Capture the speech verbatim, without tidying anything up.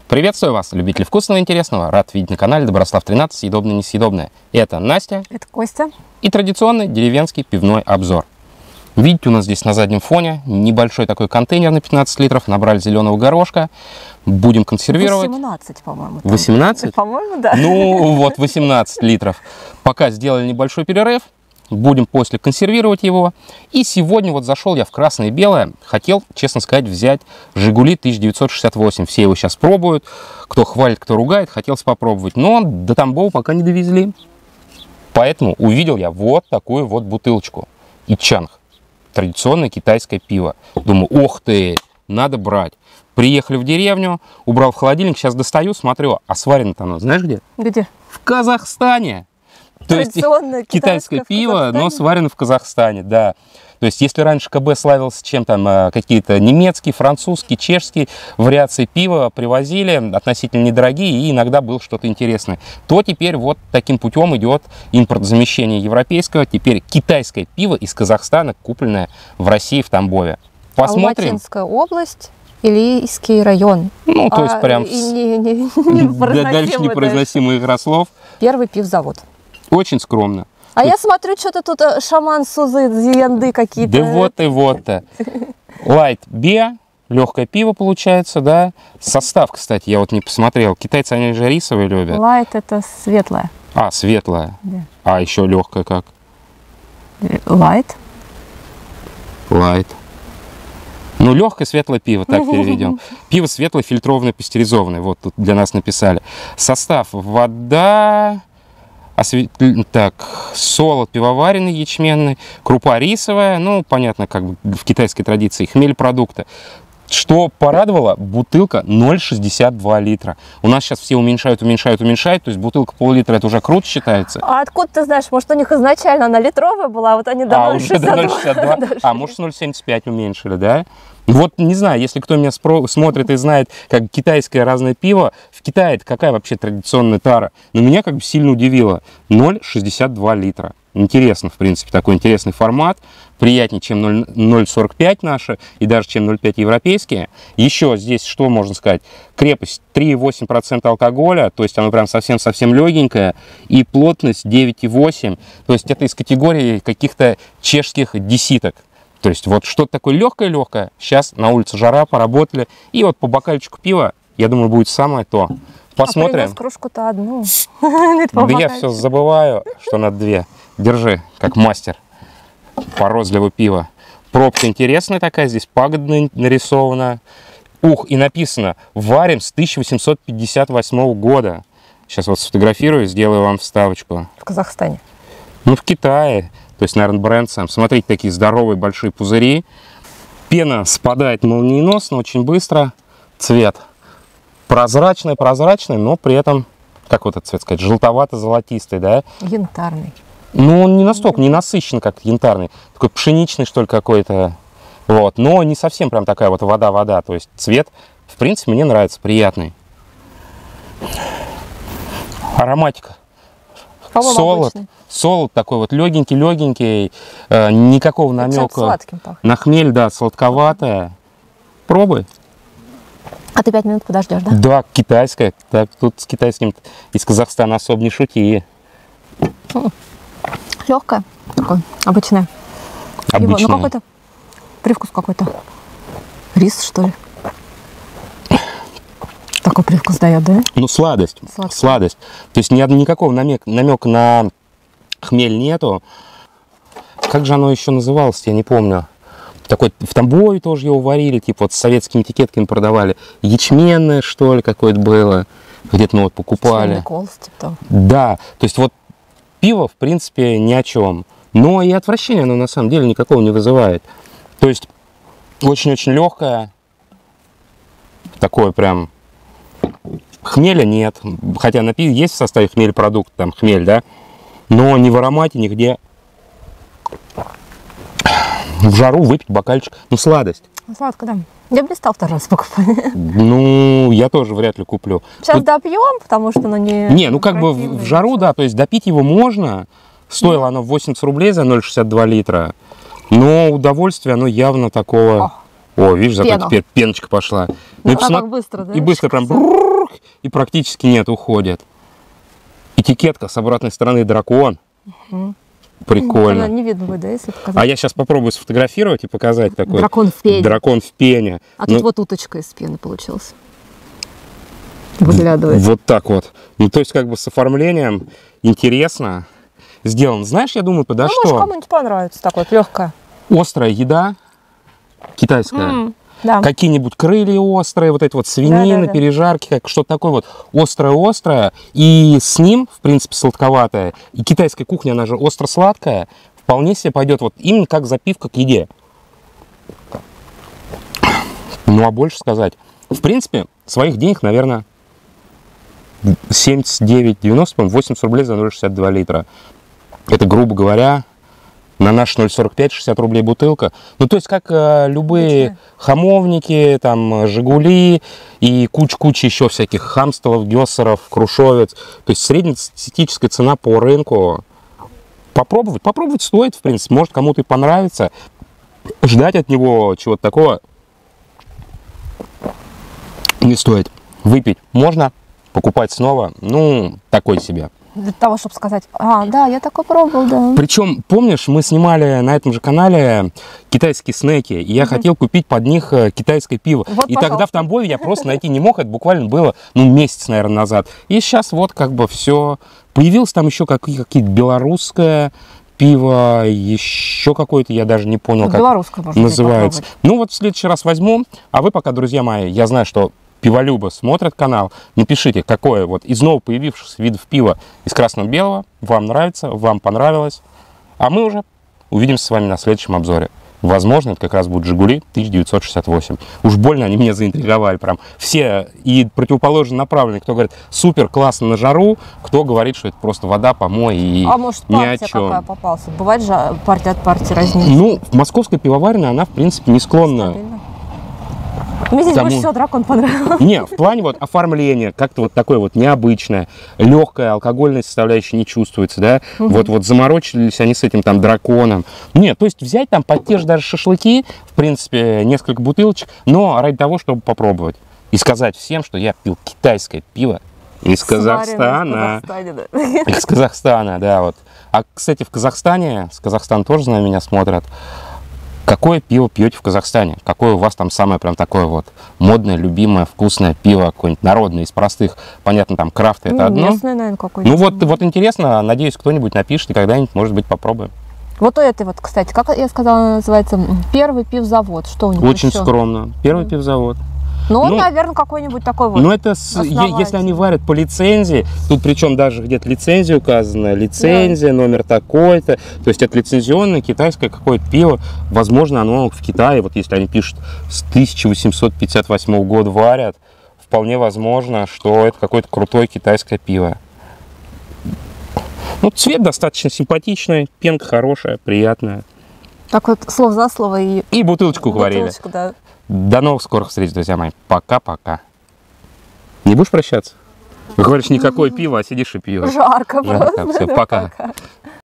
Приветствую вас, любители вкусного и интересного. Рад видеть на канале Доброслав тринадцать, съедобное и несъедобное. Это Настя. Это Костя. И традиционный деревенский пивной обзор. Видите, у нас здесь на заднем фоне небольшой такой контейнер на пятнадцать литров. Набрали зеленого горошка. Будем консервировать. восемнадцать, по-моему. восемнадцать? По-моему, да. Ну, вот восемнадцать литров. Пока сделали небольшой перерыв. Будем после консервировать его. И сегодня вот зашел я в красное и белое. Хотел, честно сказать, взять Жигули тысяча девятьсот шестьдесят восемь. Все его сейчас пробуют. Кто хвалит, кто ругает. Хотелось попробовать. Но до Тамбова пока не довезли. Поэтому увидел я вот такую вот бутылочку. Ичанг. Традиционное китайское пиво. Думаю, ох ты, надо брать. Приехали в деревню, убрал в холодильник. Сейчас достаю, смотрю. А сварено-то оно знаешь где? Где? В Казахстане. То есть китайское пиво, но сварено в Казахстане, да. То есть если раньше ка бэ славился чем там какие-то немецкие, французские, чешские вариации пива привозили, относительно недорогие, и иногда было что-то интересное, то теперь вот таким путем идет импортозамещение европейского. Теперь китайское пиво из Казахстана, купленное в России, в Тамбове. Посмотрим. Алматинская область. Илийский район. Ну, то есть а, прям... Не, не, не дальше непроизносимых игрослов. Первый пивзавод. Очень скромно. А я смотрю, что-то тут шаман Сузы, зиянды какие-то. Да вот и вот-то. Light Beer, легкое пиво получается, да. Состав, кстати, я вот не посмотрел. Китайцы, они же рисовые любят. Light это светлое. А, светлое. Да. А еще легкое как? Light. Light. Ну, легкое светлое пиво, так переведем. Пиво светлое, фильтрованное, пастеризованное. Вот тут для нас написали. Состав: вода... Освет... Так, солод пивоваренный, ячменный, крупа рисовая, ну, понятно, как бы в китайской традиции, хмель продукта. Что порадовало, бутылка ноль шестьдесят два литра. У нас сейчас все уменьшают, уменьшают, уменьшают, то есть бутылка пол-литра, это уже круто считается. А откуда ты знаешь, может, у них изначально она литровая была, а вот они до ноль шестьдесят два. А, уже до ноль шестьдесят два, а может, ноль семьдесят пять уменьшили, да? Вот, не знаю, если кто меня смотрит и знает, как китайское разное пиво, в Китае это какая вообще традиционная тара? Но меня как бы сильно удивило. ноль шестьдесят два литра. Интересно, в принципе, такой интересный формат. Приятнее, чем ноль сорок пять наши и даже чем ноль пять европейские. Еще здесь что можно сказать? Крепость три и восемь процента алкоголя, то есть оно прям совсем-совсем легенькое. И плотность девять и восемь. То есть это из категории каких-то чешских десяток. То есть вот что-то такое легкое-легкое. Сейчас на улице жара, поработали. И вот по бокальчику пива, я думаю, будет самое то. Посмотрим. А кружку-то одну. Да я все забываю, что надо две. Держи, как мастер по розливу пива. Пробка интересная такая, здесь пагодная нарисована. Ух, и написано: варим с тысяча восемьсот пятьдесят восьмого года. Сейчас вот сфотографирую, сделаю вам вставочку. В Казахстане. Ну, в Китае. То есть, наверное, бренд сам. Смотрите, такие здоровые большие пузыри. Пена спадает молниеносно, очень быстро. Цвет прозрачный, прозрачный, но при этом, как вот этот цвет сказать, желтовато-золотистый, да? Янтарный. Ну, он не настолько, не насыщенный, как янтарный. Такой пшеничный, что ли, какой-то. Вот. Но не совсем прям такая вот вода-вода. То есть цвет, в принципе, мне нравится, приятный. Ароматика. Солод. Солод такой вот легенький-легенький. Э, никакого намека на хмель, да, сладковатая. Пробуй. А ты пять минут подождешь, да? Да, китайская. Так, тут с китайским из Казахстана особо не шути. Легкая, такой, обычная. Обычная. Ну, какой-то привкус какой-то. Рис, что ли? Такой привкус дает, да? Ну, сладость. Сладкий. Сладость. То есть ни, никакого намека, намека на хмель нету. Как же оно еще называлось, я не помню. Такой, в Тамбове тоже его варили, типа вот с советскими этикетками продавали. Ячменное, что ли, какое-то было. Где-то мы вот покупали. Колос, типа того. Да, то есть вот пиво, в принципе, ни о чем. Но и отвращения оно на самом деле никакого не вызывает. То есть очень-очень легкое. Такое прям... Хмеля нет. Хотя на пиве есть в составе хмель продукт, там хмель, да? Но ни в аромате, нигде. В жару выпить бокальчик. Ну, сладость. Сладко, да. Я бы не стал второй раз покупать. Ну, я тоже вряд ли куплю. Сейчас Тут... допьем, потому что оно не... Не, ну как бы в, в жару, да, то есть допить его можно. Стоило оно восемьдесят рублей за ноль шестьдесят два литра. Но удовольствие, оно явно такого... О, О видишь, зато теперь пеночка пошла. Ну, ну, и, посмотри... быстро, да? и быстро прям... шорх, и практически нет, уходит. Этикетка с обратной стороны дракон. Угу. Прикольно. Она не видно будет, да, если показать? А я сейчас попробую сфотографировать и показать такой. Дракон в пене. Дракон в пене. А ну, тут вот уточка из пены получилась. Выглядывает. Вот так вот. Ну, то есть, как бы с оформлением интересно сделано. Знаешь, я думаю, подо Ну, что? может, кому-нибудь понравится такое, легкое. Острая еда китайская. М, да. Какие-нибудь крылья острые, вот эти вот свинины, Да-да-да. пережарки, как что-то такое вот острое-острое. И с ним, в принципе, сладковатое. И китайская кухня, она же остро-сладкая. Вполне себе пойдет вот именно как запивка к еде. Ну, а больше сказать. В принципе, своих денег, наверное, семьдесят девять девяносто, по-моему, восемьдесят рублей за ноль шестьдесят два литра. Это, грубо говоря, на наш ноль сорок пять шестьдесят рублей бутылка. Ну, то есть, как э, любые Отлично. хамовники, там, Жигули и куча-куча еще всяких Хамстелов, Гессеров, Крушовец. То есть, среднестатистическая цена по рынку. Попробовать. Попробовать стоит, в принципе. Может, кому-то и понравится. Ждать от него чего-то такого не стоит. Выпить можно, покупать снова, ну, такой себе. Для того, чтобы сказать, а, да, я такой пробовал, да. Причем, помнишь, мы снимали на этом же канале китайские снеки, и я хотел купить под них э, китайское пиво. Вот, и тогда в пожалуйста. Тамбове я просто найти не мог, это буквально было, ну, месяц, наверное, назад. И сейчас вот как бы все. Появилось там еще какие- какие-то белорусское пиво, еще какое-то, я даже не понял, Вот как белорусское можно называется. попробовать. Ну вот в следующий раз возьму, а вы пока, друзья мои, я знаю, что пиволюбы смотрят канал, напишите, какое вот из ново появившихся видов пива из красно-белого вам нравится, вам понравилось. А мы уже увидимся с вами на следующем обзоре. Возможно, это как раз будет Жигули тысяча девятьсот шестьдесят восемь. Уж больно они меня заинтриговали. Прям все и противоположно направленные. Кто говорит, супер, классно на жару, кто говорит, что это просто вода, помой и А может, ни о партия чем. какая попался? Бывает же партия от партии разнится. Ну, московская пивоварня, она, в принципе, не склонна. Стабильно. Мне здесь Тому- больше всего дракон понравился. Не, в плане вот оформления, как-то вот такое вот необычное, легкая алкогольная составляющая не чувствуется, да, вот, вот заморочились они с этим там драконом. Нет, то есть взять там под те же даже шашлыки, в принципе, несколько бутылочек, но ради того, чтобы попробовать и сказать всем, что я пил китайское пиво из Казахстана. Сварено в Казахстане, да. Из Казахстана, да, вот. А, кстати, в Казахстане, с Казахстана тоже, знаю, меня смотрят. Какое пиво пьете в Казахстане? Какое у вас там самое прям такое вот модное, любимое, вкусное пиво, какое-нибудь народное, из простых? Понятно, там крафт это Ну, одно. местное, наверное, какое-нибудь. Ну вот, вот интересно, надеюсь, кто-нибудь напишет и когда-нибудь, может быть, попробуем. Вот у этой вот, кстати, как я сказала, называется, первый пивзавод. Что у них Очень еще? скромно. Первый пивзавод. Ну, он, Ну, наверное, какой-нибудь такой вот. Но это, с- е- если основатель. они варят по лицензии, тут причем даже где-то лицензия указана, лицензия, номер такой-то, то есть это лицензионное китайское какое-то пиво, возможно, оно в Китае, вот если они пишут, с тысяча восемьсот пятьдесят восьмого года варят, вполне возможно, что это какое-то крутое китайское пиво. Ну, цвет достаточно симпатичный, пенка хорошая, приятная. Так вот, слово за слово и И бутылочку говорили. бутылочку, да. До новых скорых встреч, друзья мои. Пока-пока. Не будешь прощаться? Говоришь, никакое пиво, а сидишь и пьешь. Жарко Жарко, просто. всё, да, пока. пока.